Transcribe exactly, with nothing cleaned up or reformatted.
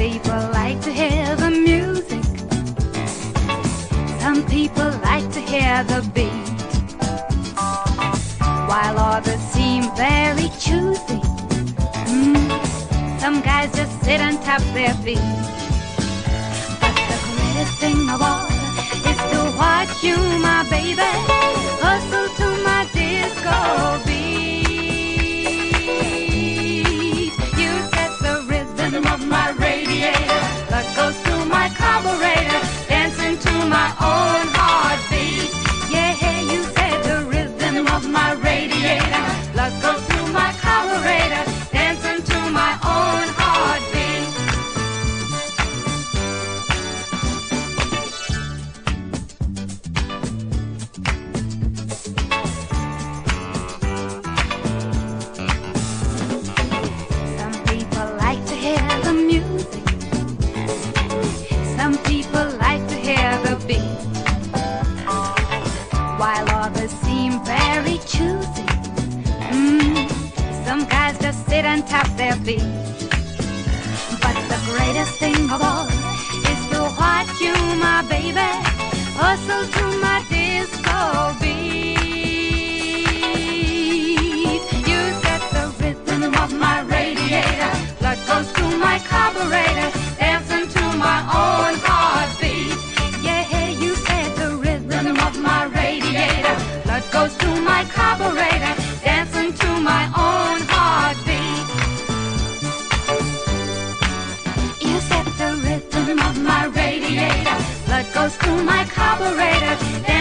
people like to hear the music. Some people like to hear the beat, while others seem very choosy. Mm, some guys just sit and tap their feet. But the greatest thing of all is to watch you, my baby, hustle to my disco beat. You set the rhythm of my radiator that goes to my carburetor, dancing to my own heartbeat. Yeah, you set the rhythm of my radiator, blood goes through my carburetor, dancing to my own heartbeat. Some people like to hear the music. Some people like to hear the beat, while others seem very choosy. Mm, some guys just sit and tap their feet. But the greatest thing of all is to watch you, my baby, hustle to my disco beat. You set the rhythm of my radiator, blood goes to my carburetor, dancing to my own heartbeat. Yeah, you set the rhythm of my radiator, blood goes to my carburetor, dancing to my own heartbeat. You set the rhythm of my radiator, blood goes to my carburetor,